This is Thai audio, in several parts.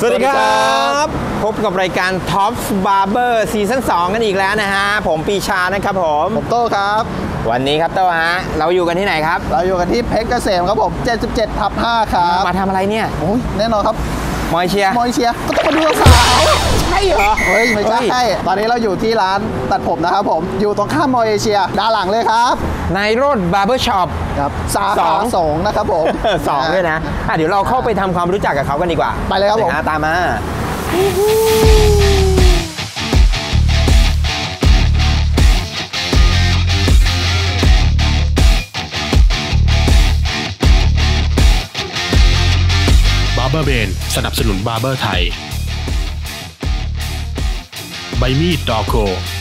สวัสดีครับพบกับรายการ Top Barber ซีซั่น 2 กันอีกแล้วนะฮะผมปีชานะครับผมโต้ครับวันนี้ครับโต้ฮะเราอยู่กันที่ไหนครับเราอยู่กันที่เพชรเกษมครับผม77/5ครับมาทำอะไรเนี่ยโอ้ยแน่นอนครับมอยเชียก็ต้องมาดูสาวใช่เหรอเฮ้ยไม่ใช่ตอนนี้เราอยู่ที่ร้านตัดผมนะครับผมอยู่ตรงข้ามมอเชียด้านหลังเลยครับนายโรดบาร์เบอร์ช็อปครับสาขา2นะครับผม 2ด้วยนะเดี๋ยวเราเข้าไปทำความรู้จักกับเขากันดีกว่าไปเลยครับผมตามมาบาร์เบอร์เบนสนับสนุนบาร์เบอร์ไทยใบมีดดอโก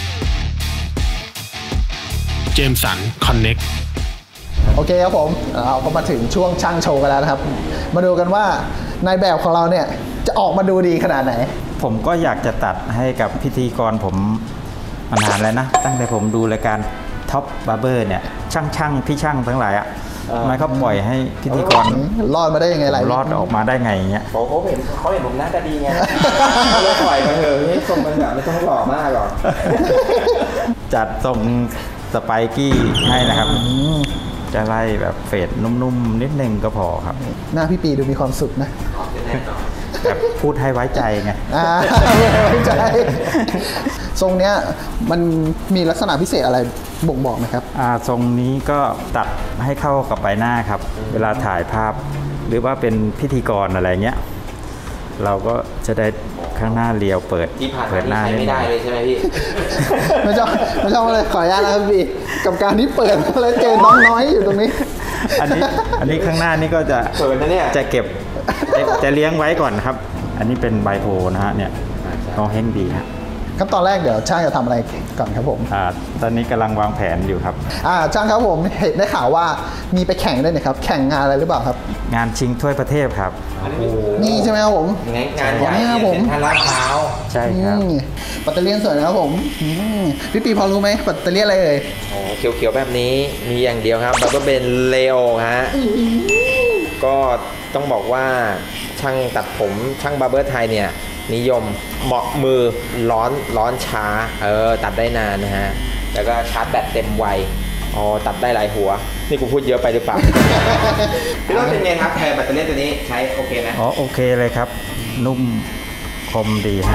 เจมสันคอนเน็กโอเคครับผมเราก็มาถึงช่วงช่างโชว์กันแล้วนะครับมาดูกันว่านายแบบของเราเนี่ยจะออกมาดูดีขนาดไหนผมก็อยากจะตัดให้กับพิธีกรผมมานานแล้วนะตั้งแต่ผมดูรายการท็อปบาร์เบอร์เนี่ยช่างพี่ช่างทั้งหลายไม่เขาปล่อยให้พิธีกรรอดมาได้ยังไงรอดออกมาได้ไงเงี้ยเขาเห็นผมหน้าตาดีไงเขาเลยปล่อยมาเถอะนี่ทรงมันแบบไม่ต้องหล่อมากหรอกจัดทรงสไปกี้ให้นะครับจะไล่แบบเฟดนุ่มๆนิดนึงก็พอครับหน้าพี่ปีดูมีความสุขนะแบบพูดให้ไว้ใจไงไว้ใจทรงเนี้ยมันมีลักษณะพิเศษอะไรบ่งบอกไหมครับทรงนี้ก็ตัดให้เข้ากับใบหน้าครับเวลาถ่ายภาพหรือว่าเป็นพิธีกรอะไรเงี้ยเราก็จะได้ข้างหน้าเรียวเปิดหน้าไม่ได้เลยใช่ไหมพี่ไม่ชอบเลยขออนุญาตนะครับพี่กับการที่เปิดแล้วเจอน้องน้อยอยู่ตรงนี้อันนี้ข้างหน้านี่ก็จะจะเก็บจะเลี้ยงไว้ก่อนครับอันนี้เป็นใบโพนะฮะเนี่ยน้องเฮงดีฮะขั้นตอนแรกเดี๋ยวช่างจะทำอะไรก่อนครับผมตอนนี้กำลังวางแผนอยู่ครับช่างครับผมเห็นได้ข่าวว่ามีไปแข่งด้วยนะครับแข่งงานอะไรหรือเปล่าครับงานชิงถ้วยประเทศครับนี่ใช่ไหมครับผมงานใหญ่ครับผมท่าลาดพร้าวใช่ครับปัตเตอร์เลียนสวยนะครับผมพี่ปีพอรู้ไหมปัตเตอร์เลียนอะไรเอ่ยเขียวๆแบบนี้มีอย่างเดียวครับบับเบิ้ลเบนเลโอฮะก็ต้องบอกว่าช่างตัดผมช่างบาร์เบอร์ไทยเนี่ยนิยมเหมาะมือร้อนช้าตัดได้นานนะฮะแล้วก็ชาร์จแบตเต็มไวตัดได้หลายหัวนี่กูพูดเยอะไปหรือเปล่าพี่รถเป็นไงครับแทนแบตเตอรี่ตัวนี้ใช้โอเคไหมโอเคเลยครับนุ่มคมดีฮะ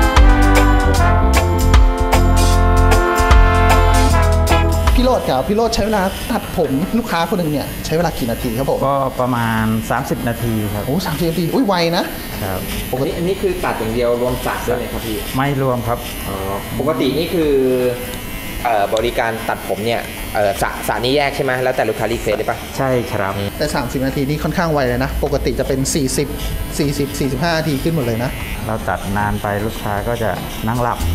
พี่โรดครับพี่โรดใช้เวลาตัดผมลูกค้าคนหนึ่งเนี่ยใช้เวลากี่นาทีครับผมก็ประมาณ30นาทีครับ 30 นาทีไวนะครับอันนี้คือตัดอย่างเดียวรวมสักด้วยไหมครับพี่ไม่รวมครับปกตินี่คือบริการตัดผมเนี่ยสระนี้แยกใช่ไหมแล้วแต่ลูกค้ารีเควสได้ปะใช่ครับแต่30นาทีนี่ค่อนข้างไวเลยนะปกติจะเป็น45นาทีขึ้นหมดเลยนะเราตัดนานไปลูกค้าก็จะนั่งหลับ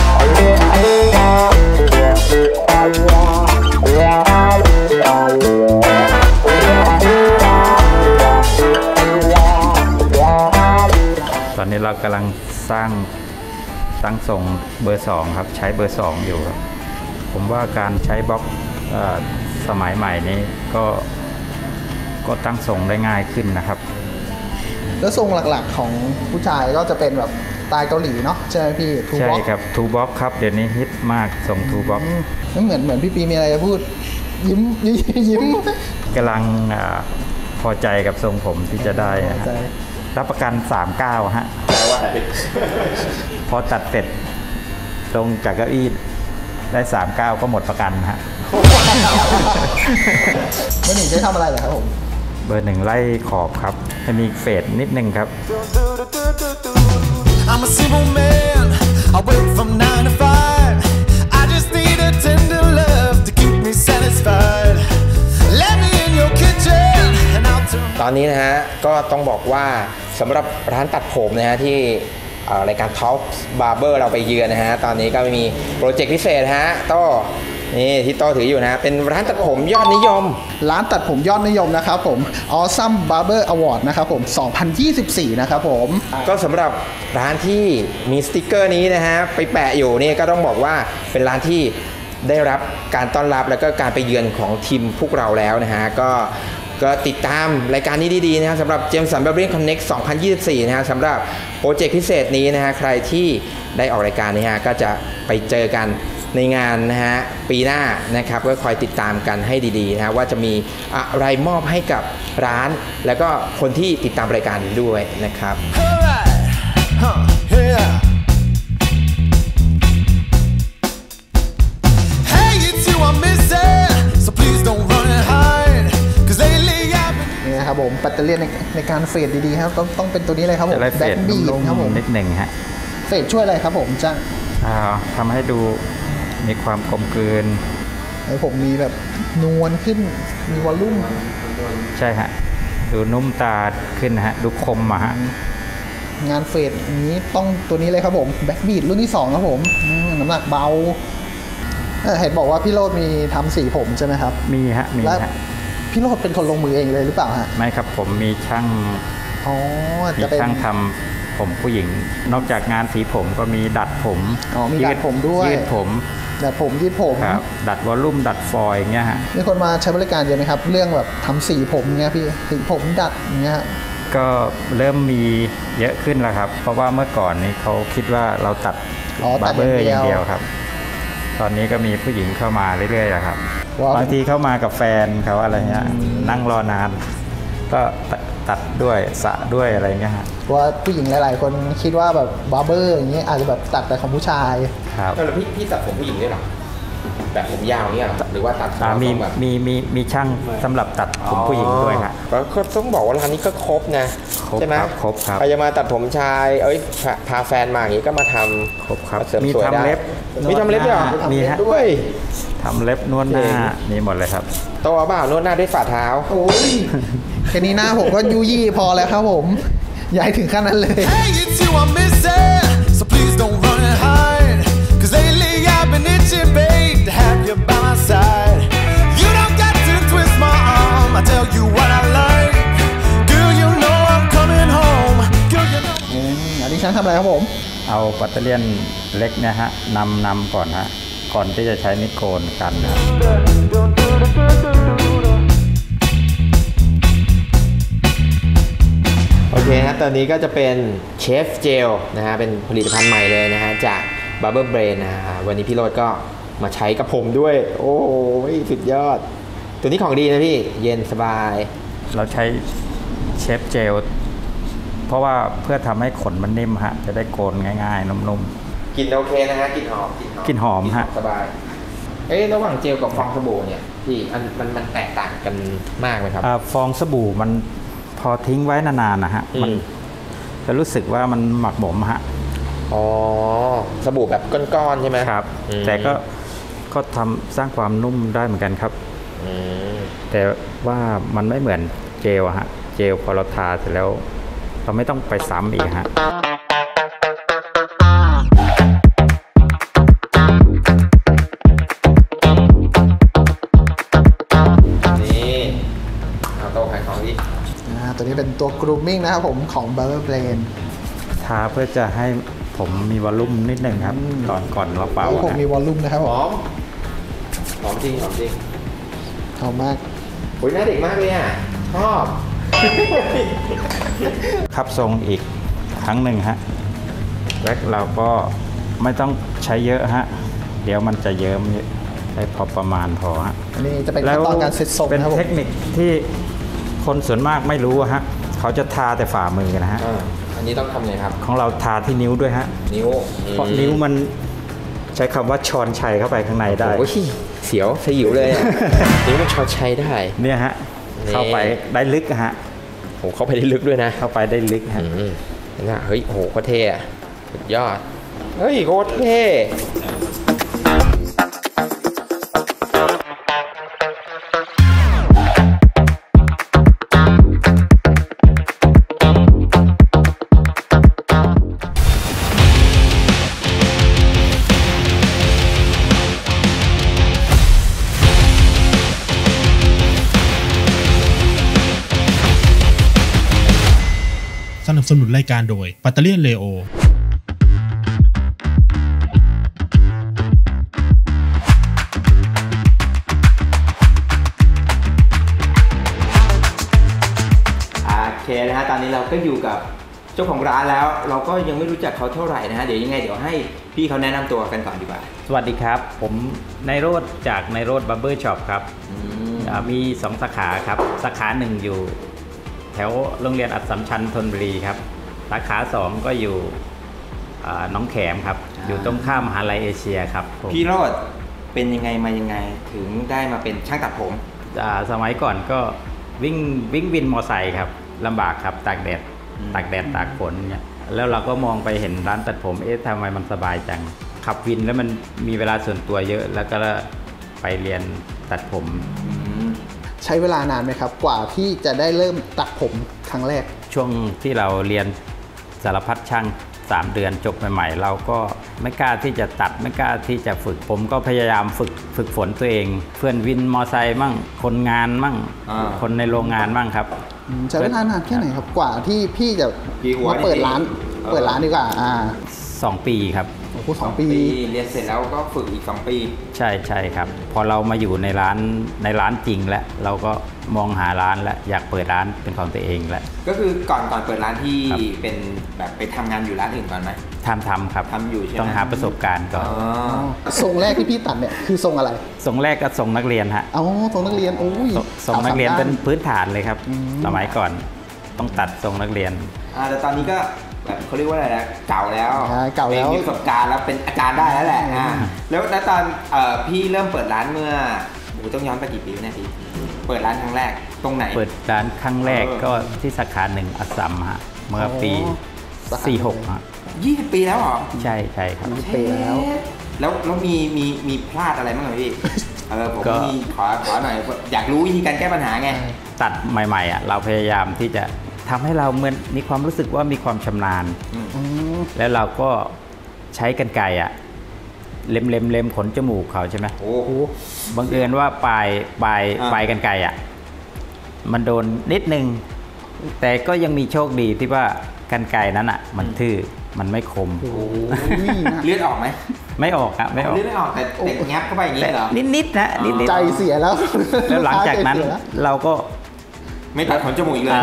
ตอนนี้เรากำลังสร้างตั้งทรงเบอร์2ครับใช้เบอร์2อยู่ครับผมว่าการใช้บล็อกสมัยใหม่นี้ก็ตั้งทรงได้ง่ายขึ้นนะครับแล้วทรงหลักๆของผู้ชายก็จะเป็นแบบสไตล์เกาหลีเนาะใช่ไหมพี่ใช่ครับทูบ็อกครับเดี๋ยวนี้ฮิตมากทรงทูบ็อกไม่เหมือนพี่ปีมีอะไรจะพูดยิ้มกำลังพอใจกับทรงผมที่จะได้รับประกัน39ฮะพอตัดเสร็จลงจากเก้าอี้ได้39ก็หมดประกันฮะเบอร์ 1ใช้ทำอะไรเหรอครับผมเบอร์ 1ไล่ขอบครับจะมีเฟดนิดนึงครับI'm a simple man I work from 9 to 5 I just need a tender love to keep me satisfied Let me in your kitchen and I'll turn ตอนนี้นะฮะก็ต้องบอกว่าสำหรับร้านตัดผมนะฮะที่รายการ Top Barber เราไปเยือนนะฮะตอนนี้ก็มีโปรเจกต์พิเศษฮะนี่ที่โต้ถืออยู่นะเป็นร้านตัดผมยอดนิยมร้านตัดผมยอดนิยมนะครับผม Awesome Barber Award นะครับผม2024นะครับผมก็สำหรับร้านที่มีสติ๊กเกอร์นี้นะฮะไปแปะอยู่นี่ก็ต้องบอกว่าเป็นร้านที่ได้รับการต้อนรับแล้วก็การไปเยือนของทีมพวกเราแล้วนะฮะก็ก็ติดตามรายการนี้ดีๆนะครับสำหรับ Jameson Barbering Connect 2024 นะฮะสำหรับโปรเจกต์พิเศษนี้นะฮะใครที่ได้ออกรายการนี้ฮะก็จะไปเจอกันในงานนะฮะปีหน้านะครับก็คอยติดตามกันให้ดีๆนะฮะว่าจะมีอะไรมอบให้กับร้านแล้วก็คนที่ติดตามรายการนี้ด้วยนะครับนี่นะครับผมปัตเตอร์เลียนในการเฟดดีๆครับต้องเป็นตัวนี้เลยครับผมแบ็คบีทครับผมนิดหนึ่งฮะเฟดช่วยอะไรครับผมจ้าทำให้ดูมีความกลมกลืนให้ผมมีแบบนวลขึ้นมีวอลลุ่มใช่ฮะดูนุ่มตาขึ้นฮะดูคมฮะงานเฟดนี้ต้องตัวนี้เลยครับผมแบ็คบีทรุ่นที่2ครับผมน้ำหนักเบาเห็นบอกว่าพี่โรดมีทำสีผมใช่ไหมครับมีฮะมีฮะพี่โรดเป็นคนลงมือเองเลยหรือเปล่าฮะไม่ครับผมมีช่างมีช่างทำผมผู้หญิงนอกจากงานสีผมก็มีดัดผมมีดัดผมด้วยยืดผมดัดผมยืดผมครับดัดวอลลุ่มดัดฟอยอย่างเงี้ยฮะมีคนมาใช้บริการเยอะไหมครับเรื่องแบบทำสีผมเงี้ยพี่สีผมดัดอย่างเงี้ยก็เริ่มมีเยอะขึ้นแล้วครับเพราะว่าเมื่อก่อนนี้เขาคิดว่าเราตัดบาร์เบอร์อย่างเดียวครับตอนนี้ก็มีผู้หญิงเข้ามาเรื่อยๆแล้วครับบางทีเข้ามากับแฟนเขาอะไรเงี้ยนั่งรอนานก็ตัดด้วยสระด้วยอะไรเงี้ยฮะว่าผู้หญิงหลายๆคนคิดว่าแบบบาร์เบอร์อย่างเงี้ยอาจจะแบบตัดแต่ของผู้ชายครับแล้วพี่ตัดผมผู้หญิงด้วยหรอแบบผมยาวเนี่ยหรือว่าตัดมีช่างสำหรับตัดผมผู้หญิงด้วยครับก็ต้องบอกว่าร้านนี้ก็ครบนะใช่ไหมครบครับใครจะมาตัดผมชายพาแฟนมาอย่างนี้ก็มาทำครบครับมีทำเล็บมีทำเล็บด้วยมีฮะด้วยทำเล็บนวดหน้ามีหมดเลยครับโตบ้านวดหน้าด้วยฝ่าเท้าโอ้ยแค่นี้หน้าผมก็ยุยี่พอแล้วครับผมย้ายถึงขั้นนั้นเลยอันนี้ฉันทำอะไรครับผมเอาปัตเตอร์เลียนเล็กเนี่ยฮะนำก่อนฮะก่อนที่จะใช้นิโคลกันนะโอเคฮะตอนนี้ก็จะเป็นเชฟเจลนะฮะเป็นผลิตภัณฑ์ใหม่เลยนะฮะจาก Barber Brain นะฮะวันนี้พี่โรจน์ก็มาใช้กับผมด้วยโอ้ยสุดยอดตัวนี้ของดีนะพี่เย็นสบายเราใช้เชฟเจลเพราะว่าเพื่อทำให้ขนมันนิ่มฮะจะได้โกนง่ายๆนุ่มๆกลิ่นโอเคนะฮะกลิ่นหอมฮะสบายระหว่างเจลกับฟองสบู่เนี่ยพี่มันแตกต่างกันมากไหมครับฟองสบู่มันพอทิ้งไว้นานๆนะฮะมันจะรู้สึกว่ามันหมักหมมฮะสบู่แบบก้อนๆใช่ไหมครับแต่ก็ทำสร้างความนุ่มได้เหมือนกันครับแต่ว่ามันไม่เหมือนเจลฮะเจลพอเราทาเสร็จแล้วเราไม่ต้องไปซ้ำอีกฮะนี่เอาโต๊ะขายของดิตัวนี้เป็นตัว grooming นะครับผมของ Barber Brain ทาเพื่อจะให้ผมมีวอลลุ่มนิดหนึ่งครับก่อนเราเป่าผมมีวอลลุ่มนะครับหอมจริงหอมมากโอ้ยหน้าเด็กมากเลยอ่ะชอบครับทรงอีกครั้งหนึ่งฮะแว็กเราก็ไม่ต้องใช้เยอะฮะเดี๋ยวมันจะเยิ้มใช้พอประมาณพอฮะอันนี้จะเป็นขั้นตอนการเซตทรงเป็นเทคนิคที่คนส่วนมากไม่รู้ฮะเขาจะทาแต่ฝ่ามือนะฮะอันนี้ต้องทำไงครับของเราทาที่นิ้วด้วยฮะนิ้วเพราะนิ้วมันใช้คำว่าช้อนชัยเข้าไปข้างในได้โอ้ยเสียวสยิวเลยนิ้วมันช้อนชัยได้เนี่ยฮะเข้าไปได้ลึกฮะโหเข้าไปได้ลึกด้วยนะเข้าไปได้ลึกฮะนะเฮ้ยโหโคตรเท่สุดยอดเฮ้ยโคตรเท่สนับสนุนรายการโดยปัตเตอร์เลียนเลโอตอนนี้เราก็อยู่กับเจ้าของร้านแล้ว เราก็ยังไม่รู้จักเขาเท่าไหร่นะฮะเดี๋ยวยังไงเดี๋ยวให้พี่เขาแนะนำตัวกันก่อนดีกว่าสวัสดีครับ ผมนายโรจน์จากนายโรจน์บาร์เบอร์ช็อปครับมี2สาขาครับสาขา1อยู่แถวโรงเรียนอัสสัมชัญธนบุรีครับสาขา2ก็อยู่หนองแขมครับอยู่ตรงข้ามมหาลัยเอเชียครับผมพี่โรจน์เป็นยังไงมายังไงถึงได้มาเป็นช่างตัดผมสมัยก่อนก็วิ่งวินมอไซค์ครับลำบากครับตากแดดตากฝนเนี่ยแล้วเราก็มองไปเห็นร้านตัดผมทำไมมันสบายจังขับวินแล้วมันมีเวลาส่วนตัวเยอะแล้วก็ไปเรียนตัดผมใช้เวลานานไหมครับ กว่าที่จะได้เริ่มตัดผมครั้งแรกช่วงที่เราเรียนสารพัดช่าง3 เดือนจบใหม่ๆเราก็ไม่กล้าที่จะตัดไม่กล้าที่จะฝึกผมก็พยายามฝึกฝนตัวเอง เพื่อนวินมอไซค์มั่งคนงานมั่งคนในโรงงานมั่งครับใช้เวลานานแค่ไหนครับกว่าที่พี่จะมาเปิดร้านดีกว่า 2 ปีครับโอ้โห2 ปีเรียนเสร็จแล้วก็ฝึกอีก2 ปีใช่ครับพอเรามาอยู่ในร้านจริงแล้วเราก็มองหาร้านแล้วอยากเปิดร้านเป็นของตัวเองแล้วก็คือก่อนเปิดร้านที่เป็นแบบไปทำงานอยู่ร้านอื่นก่อนไหมทำครับทำอยู่ใช่ไหมต้องหาประสบการณ์ก่อนทรงแรกที่พี่ตัดเนี่ยคือทรงอะไรทรงแรกก็ทรงนักเรียนฮะทรงนักเรียนโอ้ยทรงนักเรียนเป็นพื้นฐานเลยครับสมัยก่อนต้องตัดทรงนักเรียนแต่ตอนนี้ก็แบบเขาเรียกว่าอะไรนะเก่าแล้วมีประสบการณ์แล้วเป็นอาจารย์ได้แล้วแหละแล้วตอนพี่เริ่มเปิดร้านเมื่อต้องย้อนไปกี่ปีนะพี่เปิดร้านครั้งแรกตรงไหนเปิดร้านครั้งแรกก็ที่สาขา1อัสสัมฮะเมื่อปี46ฮะ 20 ปีแล้วเหรอใช่ครับ 20 ปีแล้วมีพลาดอะไรบ้างไหมพี่ผมมีขอหน่อยอยากรู้วิธีการแก้ปัญหาไงตัดใหม่ๆเราพยายามที่จะทำให้เราเหมือนมีความรู้สึกว่ามีความชำนาญแล้วเราก็ใช้กรรไกรเล็มขนจมูกเขาใช่ไหมโอ้โหบังเอิญว่าปลายกรรไกรมันโดนนิดนึงแต่ก็ยังมีโชคดีที่ว่ากรรไกรนั้นมันทื่อมันไม่คมเลือดออกไหมไม่ออกครับไม่ออกเลือดไม่ออกแต่แงบเข้าไปอย่างนี้เหรอนิดนะนิดใจเสียแล้วแล้วหลังจากนั้นเราก็ไม่ตัดขนจมูกอีกเลย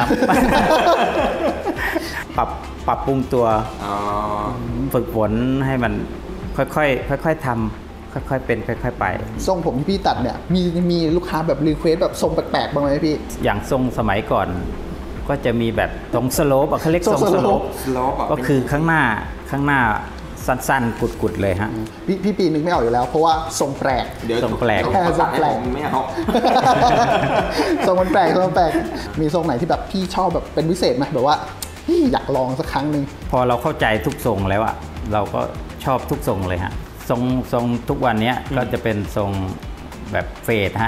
ปรับปรุงตัวฝึกฝนให้มันค่อยๆทำค่อยๆเป็นค่อยๆไปทรงผมที่พี่ตัดเนี่ยมีลูกค้าแบบรีเควสแบบทรงแปลกๆบ้างไหมพี่อย่างทรงสมัยก่อนก็จะมีแบบทรงสโลปเขาเรียกทรงสโลปก็คือข้างหน้าสั้นๆกุดๆเลยฮะพี่ปีนึงไม่ออกอยู่แล้วเพราะว่าทรงแปลกทรงแปลกไม่เอาทรงมันแปลกมีทรงไหนที่แบบพี่ชอบแบบเป็นพิเศษไหมแบบว่าอยากลองสักครั้งหนึ่งพอเราเข้าใจทุกทรงแล้วเราก็ชอบทุกทรงเลยฮะทรงทุกวันนี้ก็จะเป็นทรงแบบเฟดฮะ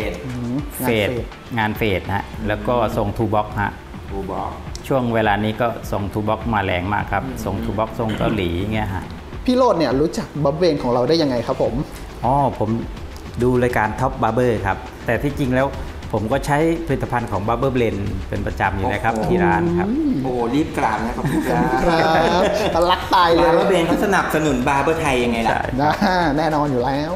งานเฟดฮะแล้วก็ทรงทูบ็อกฮะช่วงเวลานี้ก็ทรงทูบ็อกมาแรงมากครับทรงทูบ็อกทรงเกาหลีเงี้ยฮะพี่โรจน์เนี่ยรู้จักบับเบนของเราได้ยังไงครับผมผมดูรายการท็อปบาร์เบอร์ครับแต่ที่จริงแล้วผมก็ใช้ผลิตภัณฑ์ของ Barber Blend เป็นประจำอยู่นะครับที่ร้านครับโอ้รีบกราบนะครับรักตายเลย Barber Blend เขาสนับสนุนบาร์เบอร์ไทยยังไงล่ะแน่นอนอยู่แล้ว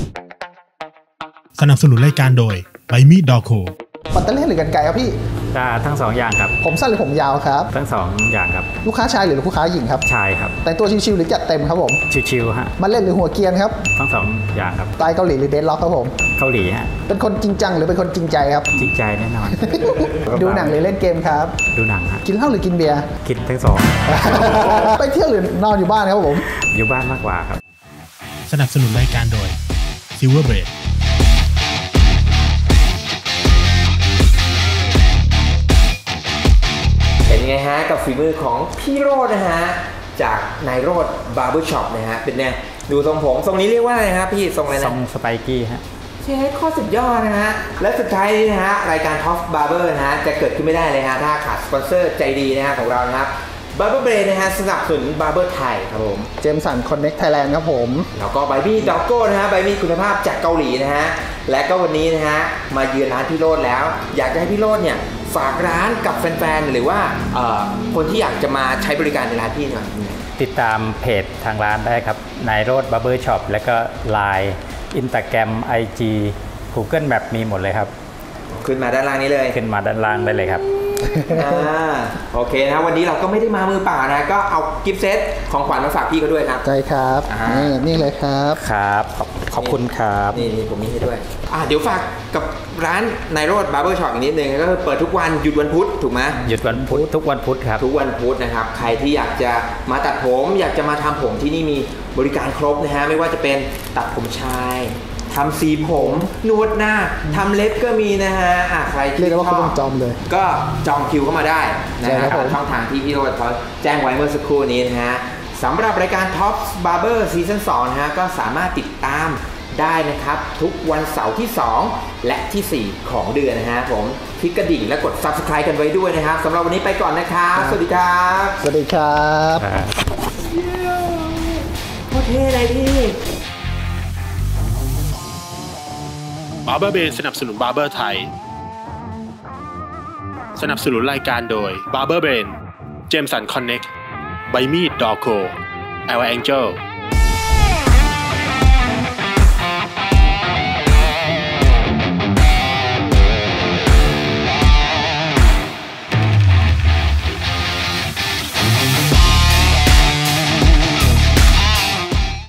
สนับสนุนรายการโดยไบมี่ดอโคปัตเตอร์เล่หรือกรรไกรครับพี่ทั้ง2อย่างครับผมสั้นหรือผมยาวครับทั้ง2อย่างครับลูกค้าชายหรือลูกค้าหญิงครับชายครับแต่งตัวชิวๆหรือจัดเต็มครับผมชิวๆฮะมาเล่นหรือหัวเกียนครับทั้ง2อย่างครับสไตล์เกาหลีหรือเดดล็อกครับผมเกาหลีฮะเป็นคนจริงจังหรือเป็นคนจริงใจครับจริงใจแน่นอนดูหนังหรือเล่นเกมครับดูหนังฮะกินเหล้าหรือกินเบียร์กินทั้ง 2 ไปเที่ยวหรือนอนอยู่บ้านครับผมอยู่บ้านมากกว่าครับสนับสนุนรายการโดย Silver Blade เป็นไงฮะกับฝีมือของพี่โรจน์นะฮะจากนายโรจน์บาร์เบอร์ช็อปนะฮะเป็นไงดูทรงผมทรงนี้เรียกว่าอะไรครับพี่ทรงอะไรนะทรงสไปกี้ฮะเชฟข้อสุดยอดนะฮะและสุดท้ายนี้นะฮะรายการท็อปบาร์เบอร์นะฮะจะเกิดขึ้นไม่ได้เลยฮะถ้าขาดสปอนเซอร์ใจดีนะฮะของเรานะครับบาร์เบอร์เบรนะฮะสนับสนุนบาร์เบอร์ไทยครับผมเจมสันคอนเน็กไทยแลนด์ครับผมแล้วก็ไบบี้ด็อกโก้นะฮะไบบี้คุณภาพจากเกาหลีนะฮะและก็วันนี้นะฮะมาเยือนร้านพี่โรจน์แล้วอยากจะให้พี่โรจน์เนี่ยฝากร้านกับแฟนๆหรือว่าคนที่อยากจะมาใช้บริการในร้านพี่หน่อยติดตามเพจทางร้านได้ครับนายโรจน์บาร์เบอร์ช็อปแล้วก็ Line Instagram IG Google Map มีหมดเลยครับขึ้นมาด้านล่างนี้เลยขึ้นมาด้านล่างได้เลยครับโอเคนะวันนี้เราก็ไม่ได้มามือเปล่านะก็เอากิฟต์เซตของขวัญมาฝากพี่เขาด้วยครับใช่ครับ นี่เลยครับครับขอบคุณครับนี่ผมมีให้ด้วยเดี๋ยวฝากกับร้านนายโรจน์บาร์เบอร์ช็อปอีกนิดนึงก็คือเปิดทุกวันหยุดวันพุธถูกไหมหยุดวันพุธทุกวันพุธครับทุกวันพุธนะครับใครที่อยากจะมาตัดผมอยากจะมาทำผมที่นี่มีบริการครบนะฮะไม่ว่าจะเป็นตัดผมชายทำสีผมนวดหน้าทำเล็บก็มีนะฮะใครที่เรียกได้ว่าครบวงจรเลยก็จองคิวเข้ามาได้นะใช่ฮะครับผมช่องทางที่พี่โรจน์เขาแจ้งไว้เมื่อสักครู่นี้นะฮะสำหรับรายการ Top Barber Season 2นะฮะก็สามารถติดตามได้นะครับทุกวันเสาร์ที่ 2 และที่ 4 ของเดือนนะฮะผมคลิกกระดิ่งและกด Subscribe กันไว้ด้วยนะครับสำหรับวันนี้ไปก่อนนะครับสวัสดีครับสวัสดีครับโคตรเท่เลยพี่ Barber Brain สนับสนุน Barber ไทย สนับสนุนรายการโดย Barber Brain Jameson Connect ใบมีดดอโค Our Angel